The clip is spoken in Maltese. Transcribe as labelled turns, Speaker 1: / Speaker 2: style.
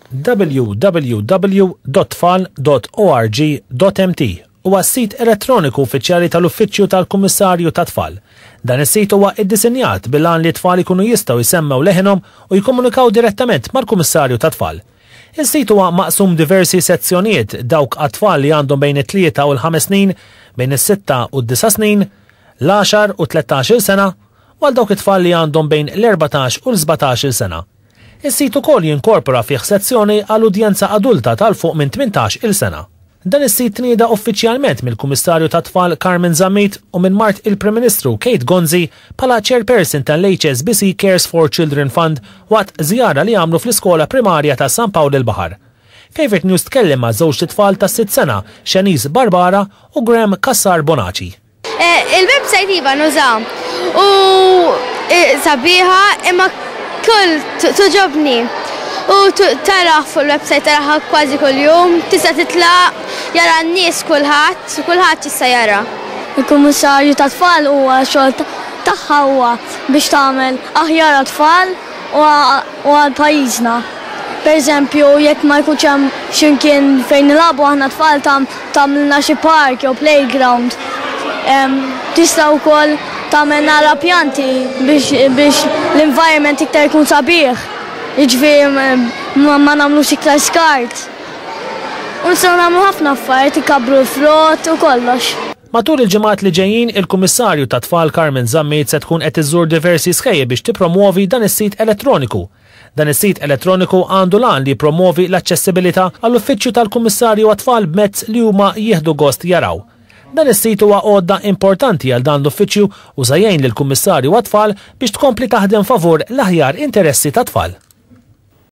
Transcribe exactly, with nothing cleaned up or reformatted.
Speaker 1: w w w dot tfal dot org dot m t huwa s-sit elettroniku uffiċjali tal-Uffiċċju tal-Kummissarju tat-Tfal. Dan is-sit huwa iddisinjat bil-għan li t-tfal ikunu jistgħu jsemmew leħinhom u jikkomunikaw direttament mal-Kummissarju tat-Tfal. Is-sit huwa maqsum diversi sezzjonijiet dawk għat-tfal li għandhom bejn it-tlieta u l-ħames snin, bejn is-sitta u d-disa' snin, l-għaxar u tlettax-il sena, u għal dawk it-tfal li għandhom bejn l-erbatax u l-żbatax-il sena. Is-sit ukoll jinkorpora fih sezzjoni għall-udjenza adulta tal fuq minn tmintax-il sena. Dan is-sit tnieda uffiċjalment mill-Kummissarju tat-Tfal Carmen Zammit u minn Mart il-Prim Ministru Kate Gonzi bħala chairperson tal-H S B C Cares for Children Fund waqt żjara li għamlu fl-iskola primarja ta' San Pawl il-Baħar. Favorite News tkellem ma' żewġ titfal ta' sitt sena, Shanice Barbara u Graham Kassar Bonaci.
Speaker 2: Il-website iva nużaw u sabiħa imma kull tuġobni. U taraħ fuq il-website taraħ kważi kull jum, tista' titlaq jara n-nies kulħadd, u kulħadd jista' jara.
Speaker 3: Il-Kummissarju tat-Tfal huwa xogħol tagħha huwa biex tagħmel aħjar għat-tfal u għal pajjiżna. Pereżempju, jekk ma jkunx hemm x'imkien fejn nilagħbu aħna tfal tagħmilna xi park jew playground. Tista' wkoll tagħmel nara pjanti biex l-environment iktar jkun sabiħ. Jiġifieri ma nagħmlux iktar skart. U nistgħu nagħmlu ħafna affarijiet ikabru l-frott u kollox.
Speaker 1: Matul il-ġimgħat li ġejjin, il-Kummissarju tat-Tfal Carmen Zammit se tkun qed iżżur diversi skejjel biex tippromuovi dan is-sit elettroniku. Dan is-sit elettroniku għandu lan li jippromovi l-aċċessibilità għall-Uffiċċju tal-Kummissarju għat-Tfal b'mezz li huma jieħdu gost jaraw. Dan is-sit huwa għodda importanti għal dan l-uffiċċju u żajjejn lill-Kummissarju għat-Tfal biex tkompli taħdem favur l-aħjar interessi tat-tfal.